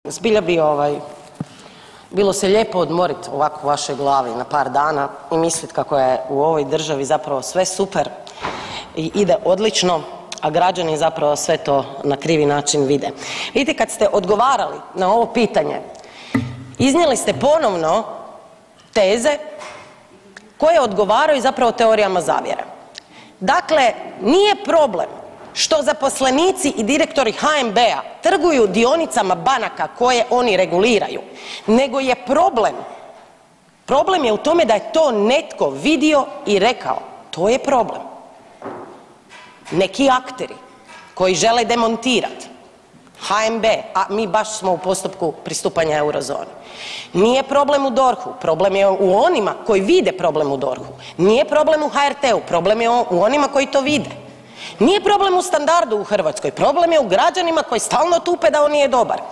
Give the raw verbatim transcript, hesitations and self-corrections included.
Zbilja bi ovaj, bilo se lijepo odmorit ovako u vašoj glavi na par dana i mislit kako je u ovoj državi zapravo sve super i ide odlično, a građani zapravo sve to na krivi način vide. Vidite, kad ste odgovarali na ovo pitanje, iznijeli ste ponovno teze koje odgovaraju zapravo teorijama zavjere. Dakle, nije problem što zaposlenici i direktori H N B-a trguju dionicama banaka koje oni reguliraju, nego je problem, problem je u tome da je to netko vidio i rekao. To je problem. Neki akteri koji žele demontirati H N B, a mi baš smo u postupku pristupanja eurozoni. Nije problem u D O R H-u, problem je u onima koji vide problem u D O R H-u. Nije problem u H R T-u, problem je u onima koji to vide. Nije problem u standardu u Hrvatskoj, problem je u građanima koji stalno tupe da on nije dobar.